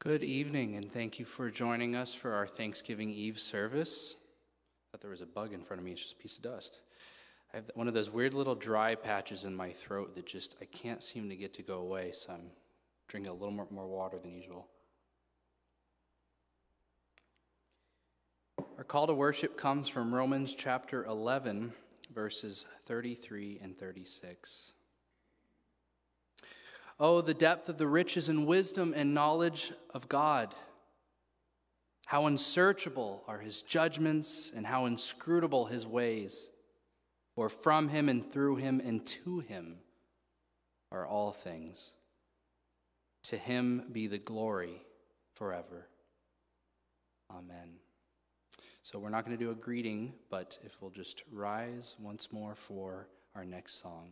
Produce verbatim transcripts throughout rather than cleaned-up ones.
Good evening, and thank you for joining us for our Thanksgiving Eve service. I thought there was a bug in front of me. It's just a piece of dust. I have one of those weird little dry patches in my throat that just, I can't seem to get to go away, so I'm drinking a little more, more water than usual. Our call to worship comes from Romans chapter eleven, verses thirty-three and thirty-six. Oh, the depth of the riches and wisdom and knowledge of God. How unsearchable are his judgments and how inscrutable his ways. For from him and through him and to him are all things. To him be the glory forever. Amen. So we're not going to do a greeting, but if we'll just rise once more for our next song.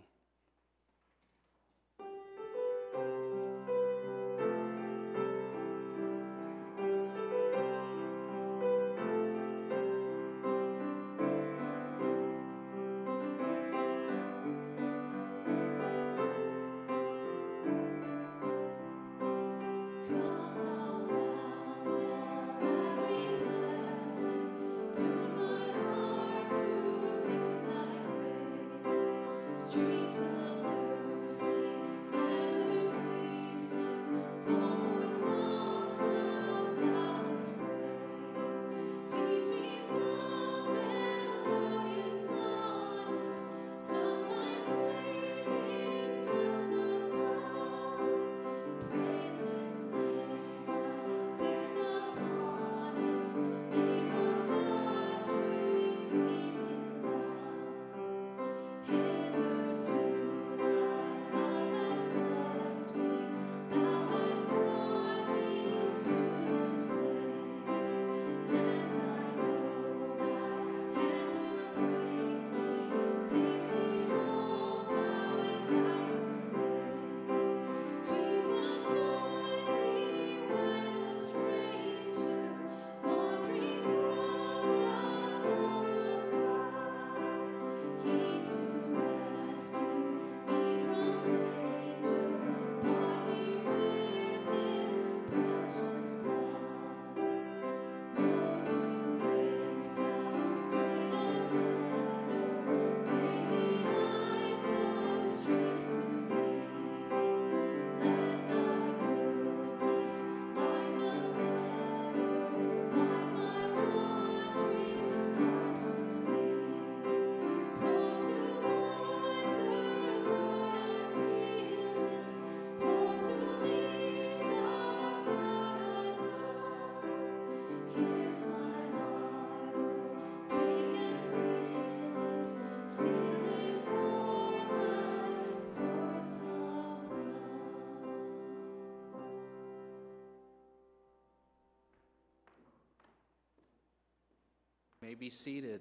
May be seated.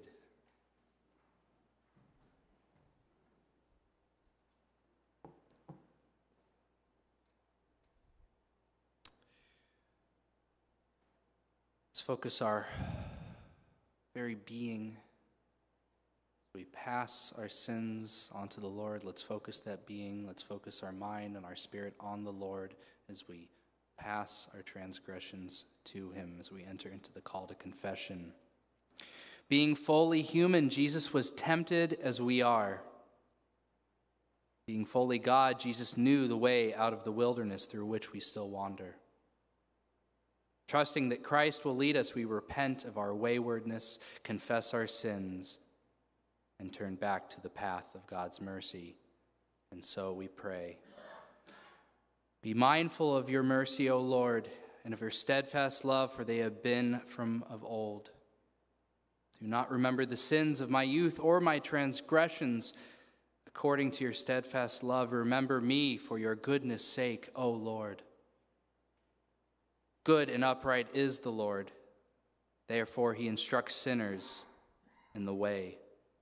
Let's focus our very being. We pass our sins onto the Lord. Let's focus that being. Let's focus our mind and our spirit on the Lord as we pass our transgressions to him, as we enter into the call to confession. Being fully human, Jesus was tempted as we are. Being fully God, Jesus knew the way out of the wilderness through which we still wander. Trusting that Christ will lead us, we repent of our waywardness, confess our sins, and turn back to the path of God's mercy. And so we pray. Be mindful of your mercy, O Lord, and of your steadfast love, for they have been from of old. Do not remember the sins of my youth or my transgressions. According to your steadfast love, remember me for your goodness' sake, O Lord. Good and upright is the Lord. Therefore he instructs sinners in the way.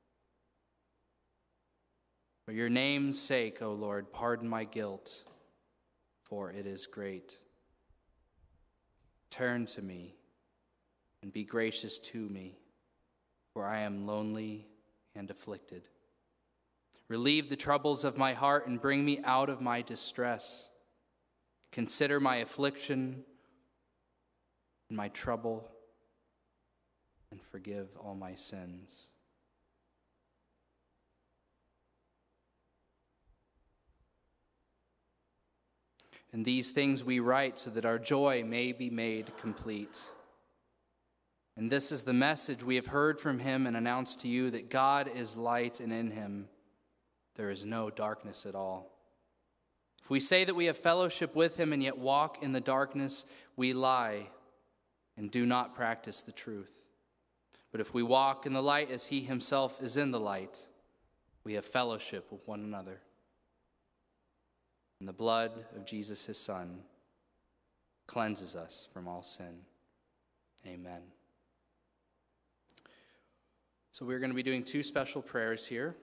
For your name's sake, O Lord, pardon my guilt, for it is great. Turn to me and be gracious to me, for I am lonely and afflicted. Relieve the troubles of my heart and bring me out of my distress. Consider my affliction, in my trouble and forgive all my sins. And these things we write so that our joy may be made complete. And this is the message we have heard from him and announced to you, that God is light, and in him there is no darkness at all. If we say that we have fellowship with him and yet walk in the darkness, we lie and do not practice the truth. But if we walk in the light as he himself is in the light, we have fellowship with one another. And the blood of Jesus, his Son, cleanses us from all sin. Amen. So we're going to be doing two special prayers here.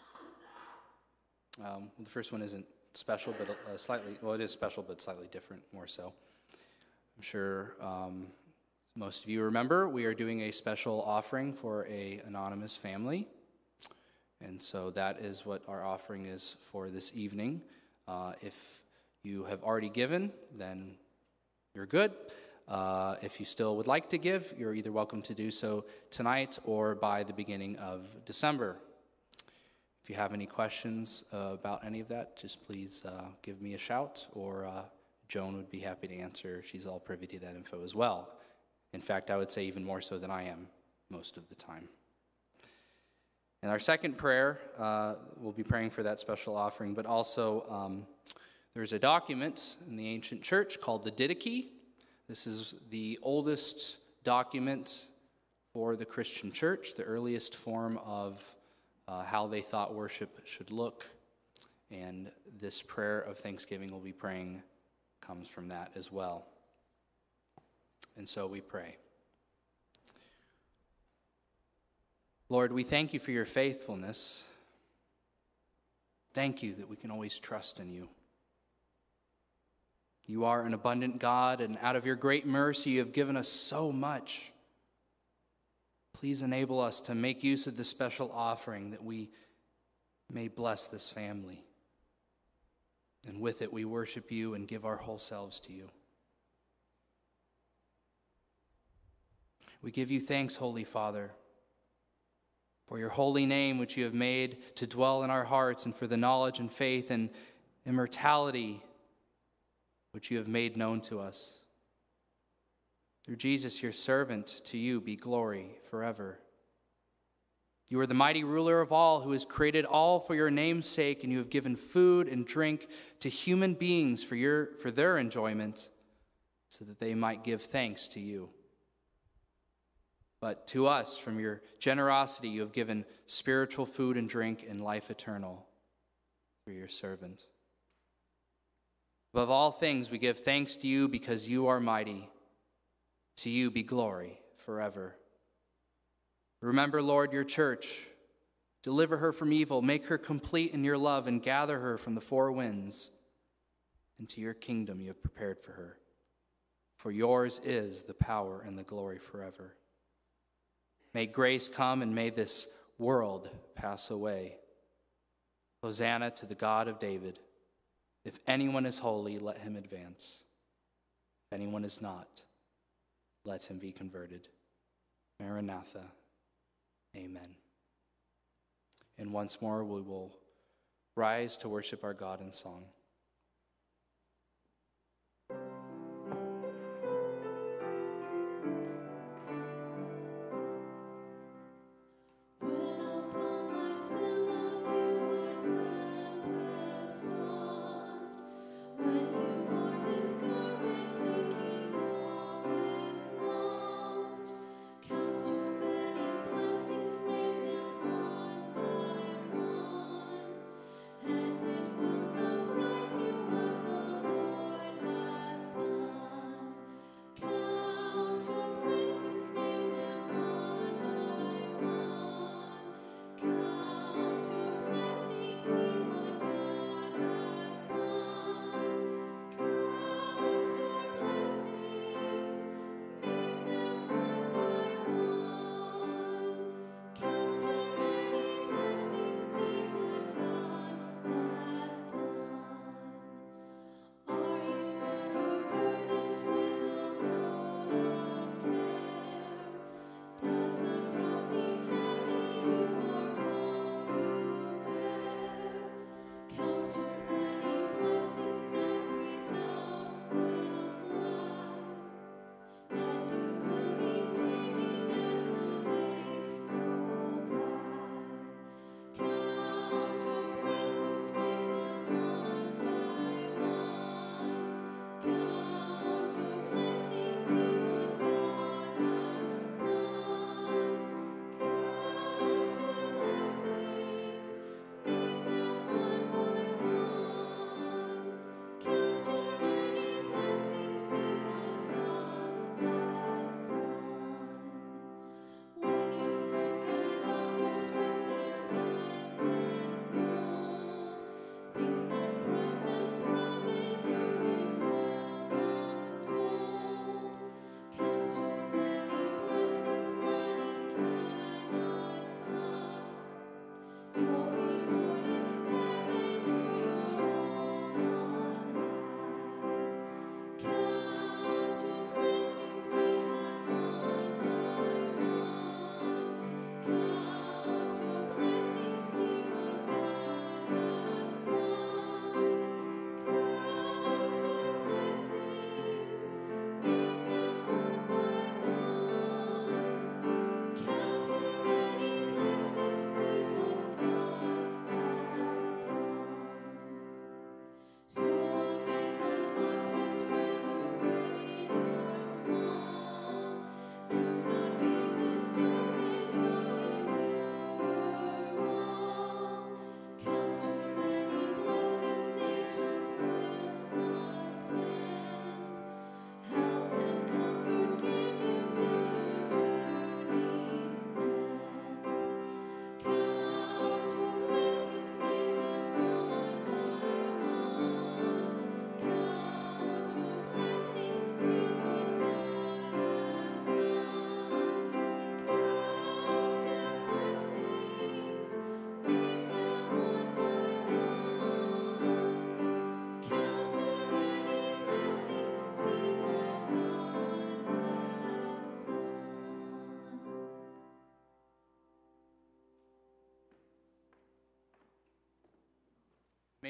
Um, the first one isn't special, but uh, slightly, well, it is special, but slightly different, more so. I'm sure um, most of you remember we are doing a special offering for an anonymous family. And so that is what our offering is for this evening. Uh, if you have already given, then you're good. Uh, if you still would like to give, you're either welcome to do so tonight or by the beginning of December. If you have any questions uh, about any of that, just please uh, give me a shout, or uh, Joan would be happy to answer. She's all privy to that info as well. In fact, I would say even more so than I am most of the time. And our second prayer, uh, we'll be praying for that special offering, but also um, there's a document in the ancient church called the Didache. This is the oldest document for the Christian church, the earliest form of uh, how they thought worship should look. And this prayer of thanksgiving we'll be praying comes from that as well. And so we pray. Lord, we thank you for your faithfulness. Thank you that we can always trust in you. You are an abundant God, and out of your great mercy, you have given us so much. Please enable us to make use of this special offering, that we may bless this family. And with it, we worship you and give our whole selves to you. We give you thanks, Holy Father, for your holy name, which you have made to dwell in our hearts, and for the knowledge and faith and immortality, which you have made known to us. Through Jesus, your servant, to you be glory forever. You are the mighty ruler of all, who has created all for your name's sake, and you have given food and drink to human beings for your for their enjoyment, so that they might give thanks to you. But to us, from your generosity, you have given spiritual food and drink and life eternal through your servant. Above all things, we give thanks to you because you are mighty. To you be glory forever. Remember, Lord, your church. Deliver her from evil. Make her complete in your love, and gather her from the four winds into your kingdom you have prepared for her. For yours is the power and the glory forever. May grace come, and may this world pass away. Hosanna to the God of David. If anyone is holy, let him advance. If anyone is not, let him be converted. Maranatha. Amen. And once more we will rise to worship our God in song. And it will surprise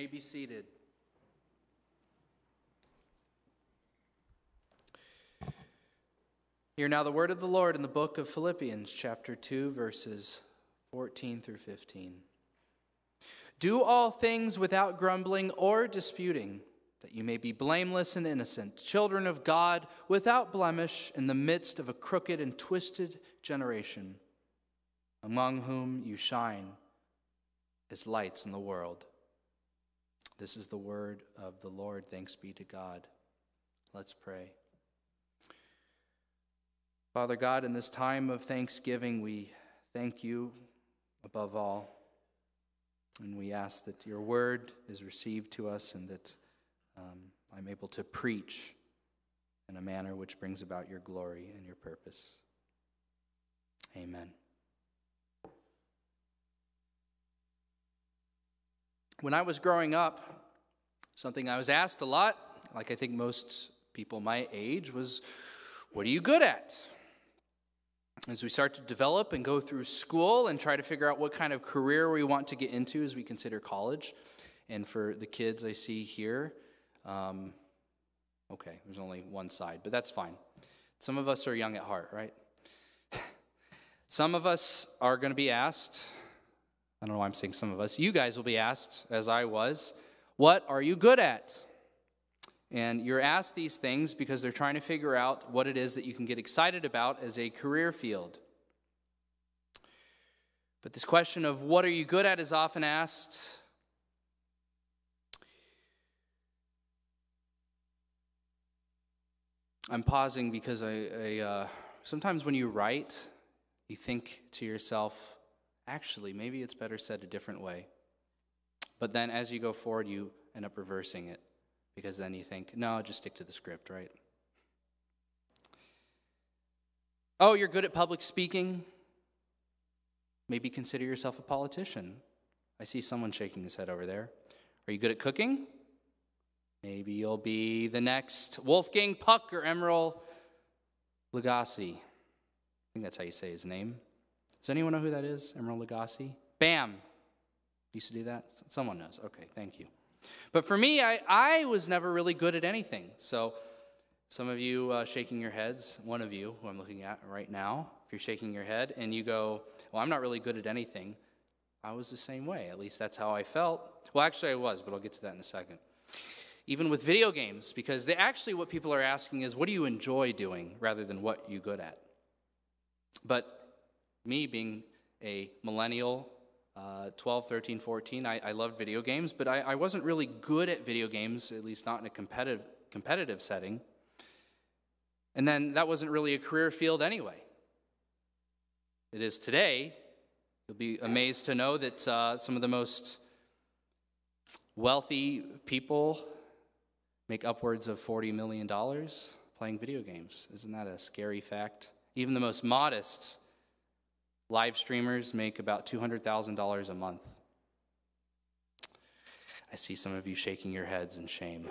may be seated. Hear now the word of the Lord in the book of Philippians, chapter two, verses fourteen through fifteen. Do all things without grumbling or disputing, that you may be blameless and innocent, children of God, without blemish, in the midst of a crooked and twisted generation, among whom you shine as lights in the world. This is the word of the Lord. Thanks be to God. Let's pray. Father God, in this time of thanksgiving, we thank you above all. And we ask that your word is received to us and that um, I'm able to preach in a manner which brings about your glory and your purpose. Amen. When I was growing up, something I was asked a lot, like I think most people my age, was, what are you good at? As we start to develop and go through school and try to figure out what kind of career we want to get into as we consider college. And for the kids I see here, um, okay, there's only one side, but that's fine. Some of us are young at heart, right? Some of us are going to be asked, I don't know why I'm saying some of us, you guys will be asked, as I was, what are you good at? And you're asked these things because they're trying to figure out what it is that you can get excited about as a career field. But this question of what are you good at is often asked. I'm pausing because I, I uh, sometimes when you write, you think to yourself, actually, maybe it's better said a different way. But then as you go forward, you end up reversing it. Because then you think, no, just stick to the script, right? Oh, you're good at public speaking? Maybe consider yourself a politician. I see someone shaking his head over there. Are you good at cooking? Maybe you'll be the next Wolfgang Puck or Emeril Lagasse. I think that's how you say his name. Does anyone know who that is? Emeril Lagasse? Bam! Used to do that? Someone knows. Okay, thank you. But for me, I, I was never really good at anything. So some of you uh, shaking your heads, one of you who I'm looking at right now, if you're shaking your head and you go, well, I'm not really good at anything, I was the same way. At least that's how I felt. Well, actually I was, but I'll get to that in a second. Even with video games, because they actually what people are asking is, what do you enjoy doing rather than what you're good at? But me being a millennial, Uh, twelve, thirteen, fourteen, I, I loved video games, but I, I wasn't really good at video games, at least not in a competitive competitive setting. And then that wasn't really a career field anyway. It is today. You'll be amazed to know that uh, some of the most wealthy people make upwards of forty million dollars playing video games. Isn't that a scary fact? Even the most modest live streamers make about two hundred thousand dollars a month. I see some of you shaking your heads in shame.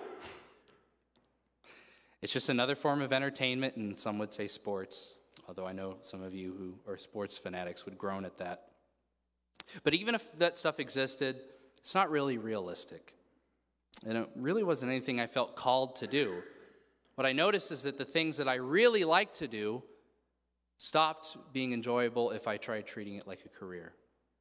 It's just another form of entertainment, and some would say sports, although I know some of you who are sports fanatics would groan at that. But even if that stuff existed, it's not really realistic. And it really wasn't anything I felt called to do. What I noticed is that the things that I really like to do stopped being enjoyable if I tried treating it like a career.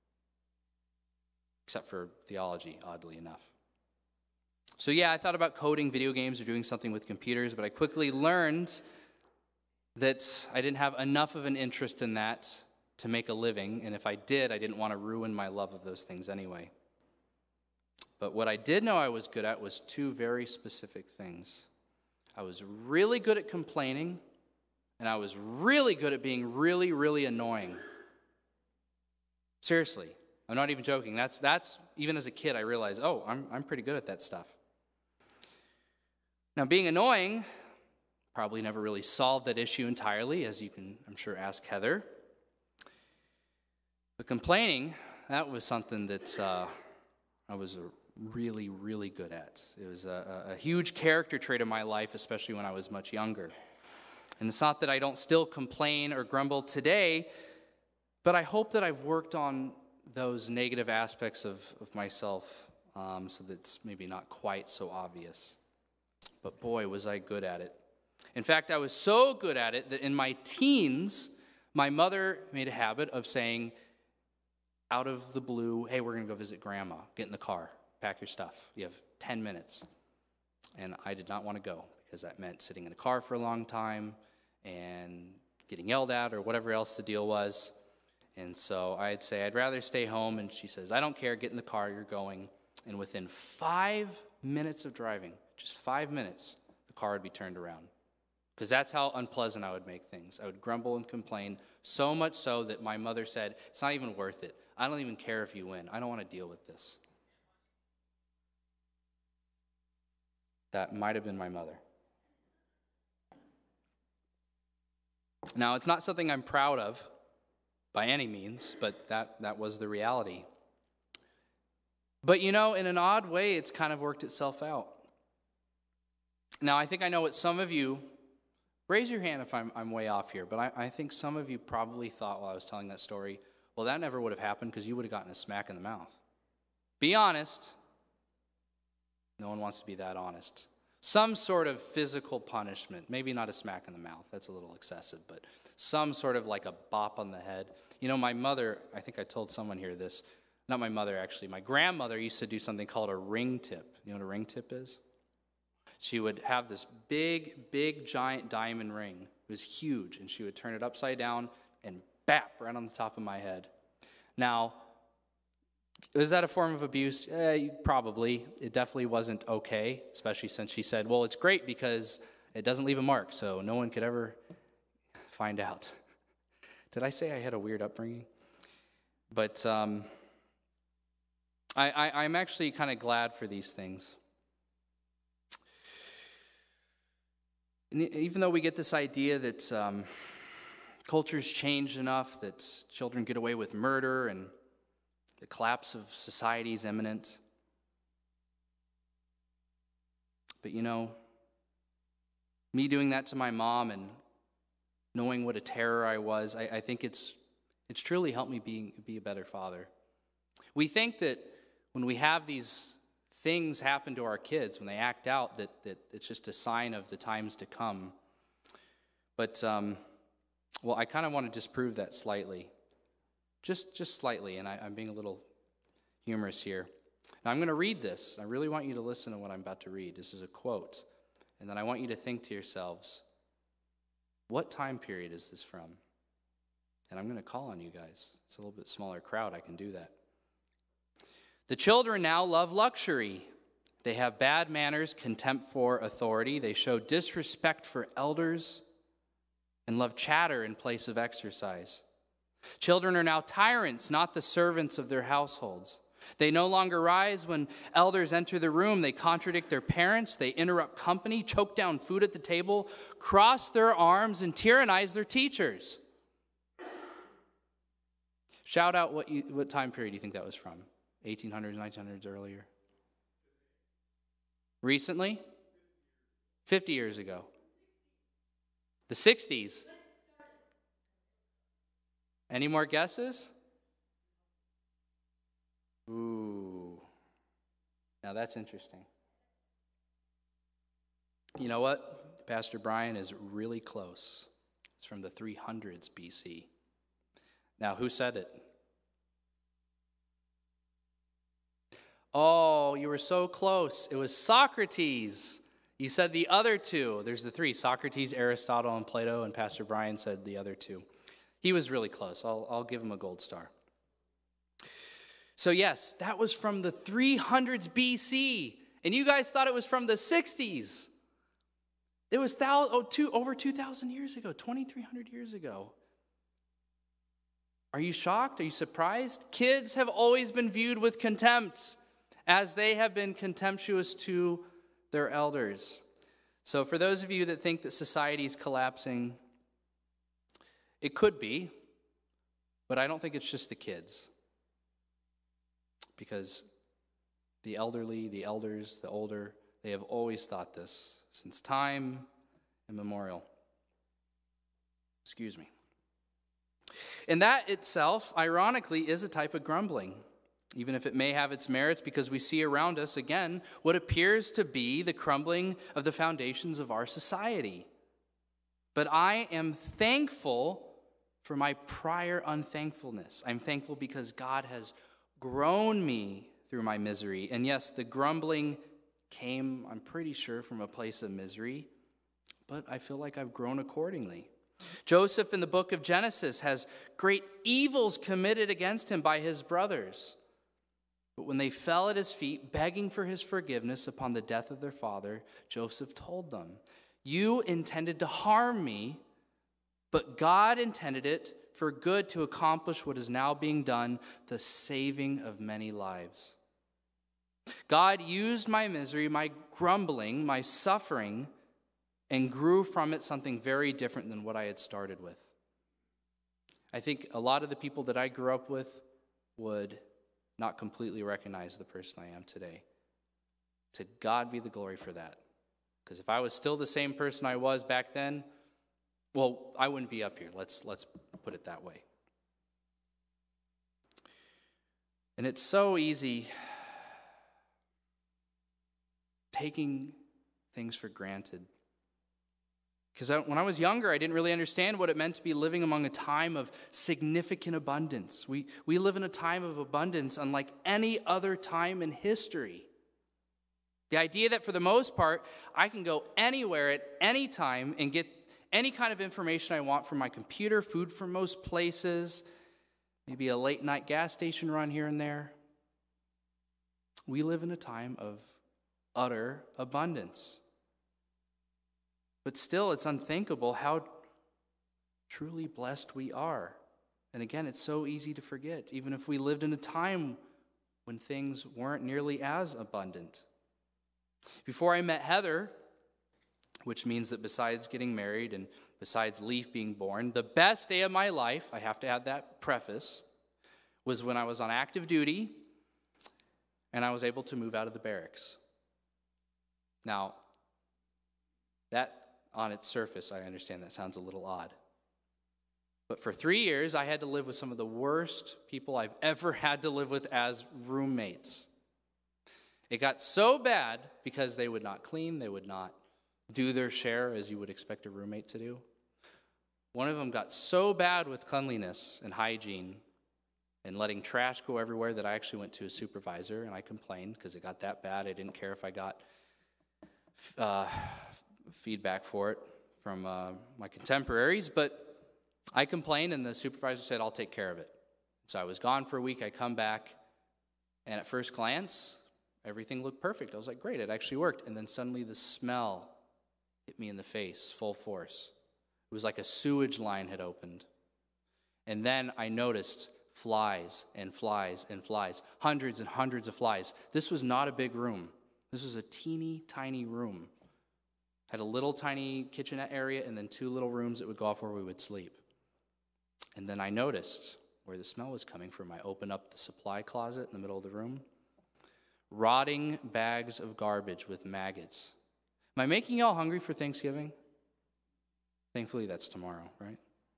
Except for theology, oddly enough. So yeah, I thought about coding video games or doing something with computers, but I quickly learned that I didn't have enough of an interest in that to make a living, and if I did, I didn't want to ruin my love of those things anyway. But what I did know I was good at was two very specific things. I was really good at complaining, and I was really good at being really, really annoying. Seriously, I'm not even joking. That's, that's even as a kid, I realized, oh, I'm, I'm pretty good at that stuff. Now, being annoying probably never really solved that issue entirely, as you can, I'm sure, ask Heather. But complaining, that was something that uh, I was really, really good at. It was a, a huge character trait of my life, especially when I was much younger. And it's not that I don't still complain or grumble today, but I hope that I've worked on those negative aspects of, of myself um, so that's maybe not quite so obvious. But boy, was I good at it. In fact, I was so good at it that in my teens, my mother made a habit of saying, out of the blue, hey, we're going to go visit Grandma. Get in the car. Pack your stuff. You have ten minutes. And I did not want to go because that meant sitting in a car for a long time and getting yelled at or whatever else the deal was. And so I'd say, I'd rather stay home. And she says, I don't care. Get in the car. You're going. And within five minutes of driving, just five minutes, the car would be turned around. Because that's how unpleasant I would make things. I would grumble and complain, so much so that my mother said, it's not even worth it. I don't even care if you win. I don't want to deal with this. That might have been my mother. Now, it's not something I'm proud of by any means, but that, that was the reality. But you know, in an odd way, it's kind of worked itself out. Now, I think I know what some of you, raise your hand if I'm, I'm way off here, but I, I think some of you probably thought while I was telling that story, well, that never would have happened because you would have gotten a smack in the mouth. Be honest. No one wants to be that honest. Some sort of physical punishment, maybe not a smack in the mouth, that's a little excessive, but some sort of like a bop on the head. You know, my mother, I think I told someone here this, not my mother actually, my grandmother used to do something called a ring tip. You know what a ring tip is? She would have this big, big, giant diamond ring. It was huge, and she would turn it upside down and bap right on the top of my head. Now, is that a form of abuse? Eh, probably. It definitely wasn't okay, especially since she said, well, it's great because it doesn't leave a mark, so no one could ever find out. Did I say I had a weird upbringing? But um, I, I, I'm actually kind of glad for these things. And even though we get this idea that um, culture's changed enough that children get away with murder and the collapse of society is imminent. But you know, me doing that to my mom and knowing what a terror I was, I, I think it's it's truly helped me be, be a better father. We think that when we have these things happen to our kids, when they act out, that, that it's just a sign of the times to come. But, um, well, I kind of want to disprove that slightly. Just just slightly, and I, I'm being a little humorous here. Now, I'm going to read this. I really want you to listen to what I'm about to read. This is a quote. And then I want you to think to yourselves, what time period is this from? And I'm going to call on you guys. It's a little bit smaller crowd. I can do that. The children now love luxury. They have bad manners, contempt for authority. They show disrespect for elders and love chatter in place of exercise. Children are now tyrants, not the servants of their households. They no longer rise when elders enter the room. They contradict their parents. They interrupt company, choke down food at the table, cross their arms, and tyrannize their teachers. Shout out what, you, what time period you think that was from. eighteen hundreds, nineteen hundreds, earlier. Recently? fifty years ago. The sixties. Any more guesses? Ooh. Now that's interesting. You know what? Pastor Brian is really close. It's from the three hundreds B C. Now, who said it? Oh, you were so close. It was Socrates. You said the other two. There's the three, Socrates, Aristotle, and Plato, and Pastor Brian said the other two. He was really close. I'll, I'll give him a gold star. So yes, that was from the three hundreds B C, and you guys thought it was from the sixties. It was thou- oh, two, over two thousand years ago, twenty-three hundred years ago. Are you shocked? Are you surprised? Kids have always been viewed with contempt, as they have been contemptuous to their elders. So for those of you that think that society is collapsing, it could be, but I don't think it's just the kids. Because the elderly, the elders, the older, they have always thought this since time immemorial. Excuse me. And that itself, ironically, is a type of grumbling. even if it may have its merits, because we see around us, again, what appears to be the crumbling of the foundations of our society. But I am thankful for my prior unthankfulness. I'm thankful because God has grown me through my misery. And yes, the grumbling came, I'm pretty sure, from a place of misery, but I feel like I've grown accordingly. Joseph in the book of Genesis has great evils committed against him by his brothers. But when they fell at his feet, begging for his forgiveness upon the death of their father, Joseph told them, "You intended to harm me, but God intended it for good to accomplish what is now being done, the saving of many lives." God used my misery, my grumbling, my suffering, and grew from it something very different than what I had started with. I think a lot of the people that I grew up with would not completely recognize the person I am today. To God be the glory for that. Because if I was still the same person I was back then, well, I wouldn't be up here. Let's, let's put it that way. And it's so easy taking things for granted. Because when I was younger, I didn't really understand what it meant to be living among a time of significant abundance. We, we live in a time of abundance unlike any other time in history. The idea that for the most part, I can go anywhere at any time and get any kind of information I want from my computer, food from most places, maybe a late night gas station run here and there. We live in a time of utter abundance. But still, it's unthinkable how truly blessed we are. And again, it's so easy to forget, even if we lived in a time when things weren't nearly as abundant. Before I met Heather, which means that besides getting married and besides Leaf being born, the best day of my life, I have to add that preface, was when I was on active duty and I was able to move out of the barracks. Now, that on its surface, I understand that sounds a little odd. But for three years, I had to live with some of the worst people I've ever had to live with as roommates. It got so bad because they would not clean, they would not do their share as you would expect a roommate to do. One of them got so bad with cleanliness and hygiene and letting trash go everywhere that I actually went to a supervisor and I complained because it got that bad. I didn't care if I got uh, feedback for it from uh, my contemporaries, but I complained and the supervisor said, "I'll take care of it." So I was gone for a week. I come back, and at first glance, everything looked perfect. I was like, great, it actually worked. And then suddenly the smell hit me in the face, full force. It was like a sewage line had opened. And then I noticed flies and flies and flies, hundreds and hundreds of flies. This was not a big room. This was a teeny tiny room. Had a little tiny kitchenette area and then two little rooms that would go off where we would sleep. And then I noticed where the smell was coming from. I opened up the supply closet in the middle of the room. Rotting bags of garbage with maggots. Am I making y'all hungry for Thanksgiving? Thankfully, that's tomorrow, right?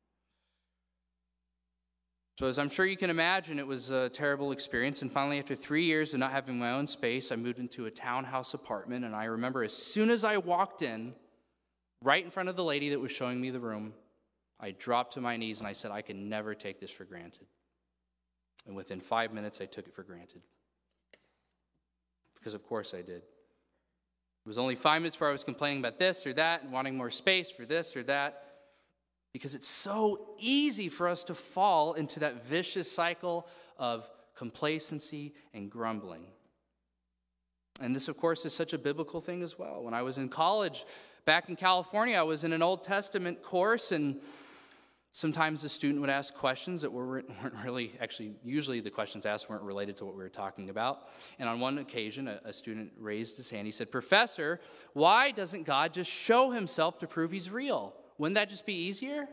So as I'm sure you can imagine, it was a terrible experience. And finally, after three years of not having my own space, I moved into a townhouse apartment. And I remember as soon as I walked in, right in front of the lady that was showing me the room, I dropped to my knees and I said, I can never take this for granted. And within five minutes, I took it for granted. Because of course I did. It was only five minutes before I was complaining about this or that and wanting more space for this or that. Because it's so easy for us to fall into that vicious cycle of complacency and grumbling. And this, of course, is such a biblical thing as well. When I was in college, back in California, I was in an Old Testament course, and sometimes the student would ask questions that weren't really, actually, usually the questions asked weren't related to what we were talking about. And on one occasion, a, a student raised his hand. He said, "Professor, why doesn't God just show himself to prove he's real? Wouldn't that just be easier?"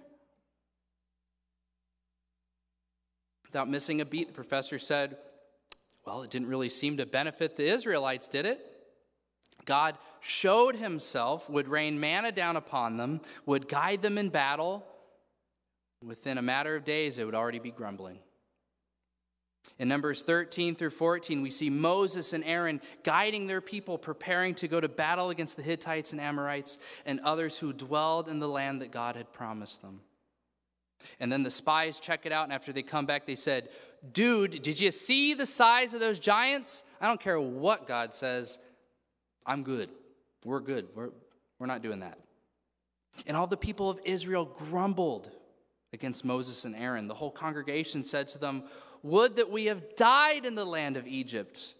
Without missing a beat, the professor said, "Well, it didn't really seem to benefit the Israelites, did it? God showed himself, would rain manna down upon them, would guide them in battle. Within a matter of days, they would already be grumbling." In Numbers thirteen through fourteen, we see Moses and Aaron guiding their people, preparing to go to battle against the Hittites and Amorites and others who dwelled in the land that God had promised them. And then the spies check it out, and after they come back, they said, "Dude, did you see the size of those giants? I don't care what God says. I'm good. We're good. We're, we're not doing that." And all the people of Israel grumbled against Moses and Aaron. The whole congregation said to them, "Would that we have died in the land of Egypt,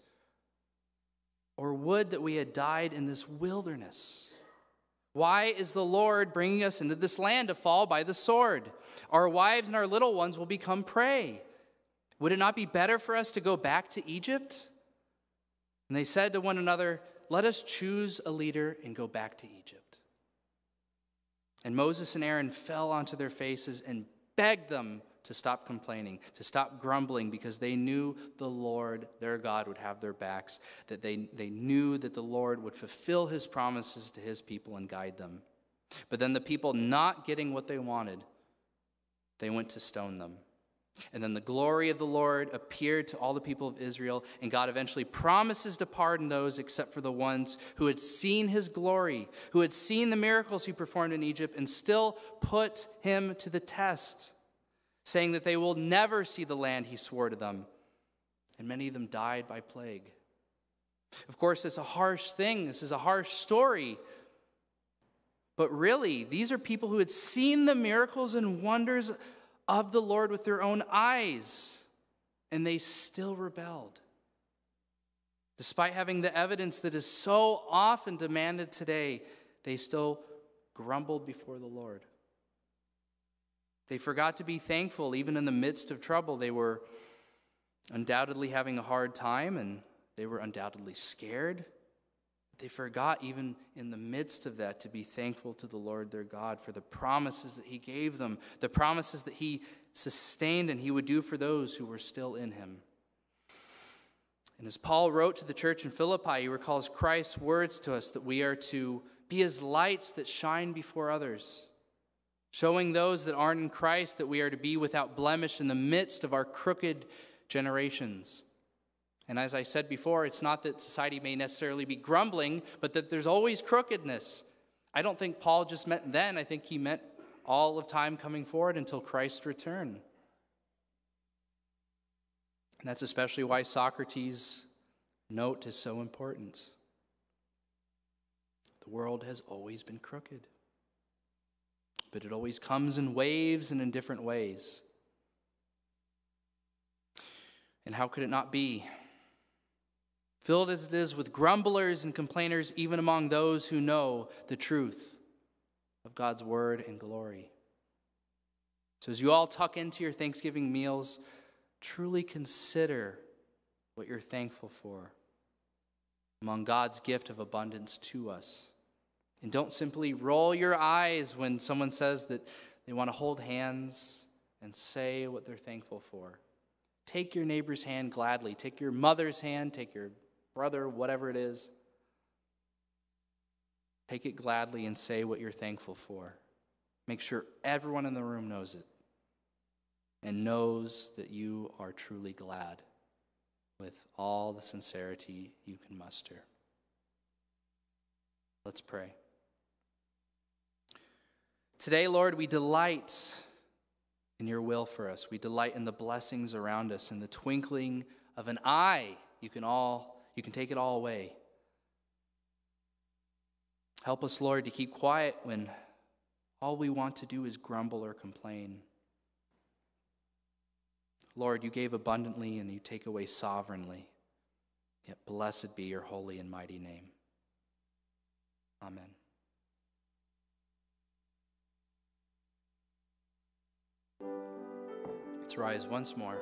or would that we had died in this wilderness. Why is the Lord bringing us into this land to fall by the sword? Our wives and our little ones will become prey. Would it not be better for us to go back to Egypt?" And they said to one another, "Let us choose a leader and go back to Egypt." And Moses and Aaron fell onto their faces and begged them to stop complaining, to stop grumbling, because they knew the Lord, their God, would have their backs, that they, they knew that the Lord would fulfill his promises to his people and guide them. But then the people, not getting what they wanted, they went to stone them. And then the glory of the Lord appeared to all the people of Israel, and God eventually promises to pardon those except for the ones who had seen his glory, who had seen the miracles he performed in Egypt, and still put him to the test, saying that they will never see the land he swore to them. And many of them died by plague. Of course, it's a harsh thing. This is a harsh story. But really, these are people who had seen the miracles and wonders of the Lord with their own eyes, and they still rebelled. Despite having the evidence that is so often demanded today, they still grumbled before the Lord. They forgot to be thankful even in the midst of trouble. They were undoubtedly having a hard time, and they were undoubtedly scared. They forgot even in the midst of that to be thankful to the Lord their God for the promises that he gave them, the promises that he sustained and he would do for those who were still in him. And as Paul wrote to the church in Philippi, he recalls Christ's words to us that we are to be as lights that shine before others, showing those that aren't in Christ that we are to be without blemish in the midst of our crooked generations. And as I said before, it's not that society may necessarily be grumbling, but that there's always crookedness. I don't think Paul just meant then. I think he meant all of time coming forward until Christ's return. And that's especially why Socrates' note is so important. The world has always been crooked, but it always comes in waves and in different ways. And how could it not be? Filled as it is with grumblers and complainers, even among those who know the truth of God's word and glory. So as you all tuck into your Thanksgiving meals, truly consider what you're thankful for among God's gift of abundance to us. And don't simply roll your eyes when someone says that they want to hold hands and say what they're thankful for. Take your neighbor's hand gladly. Take your mother's hand, take your brother, whatever it is. Take it gladly and say what you're thankful for. Make sure everyone in the room knows it and knows that you are truly glad with all the sincerity you can muster. Let's pray. Today, Lord, we delight in your will for us. We delight in the blessings around us. In the twinkling of an eye, you can all You can take it all away. Help us, Lord, to keep quiet when all we want to do is grumble or complain. Lord, you gave abundantly and you take away sovereignly. Yet blessed be your holy and mighty name. Amen. Let's rise once more.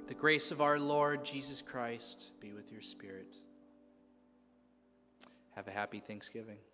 The grace of our Lord Jesus Christ be with your spirit. Have a happy Thanksgiving.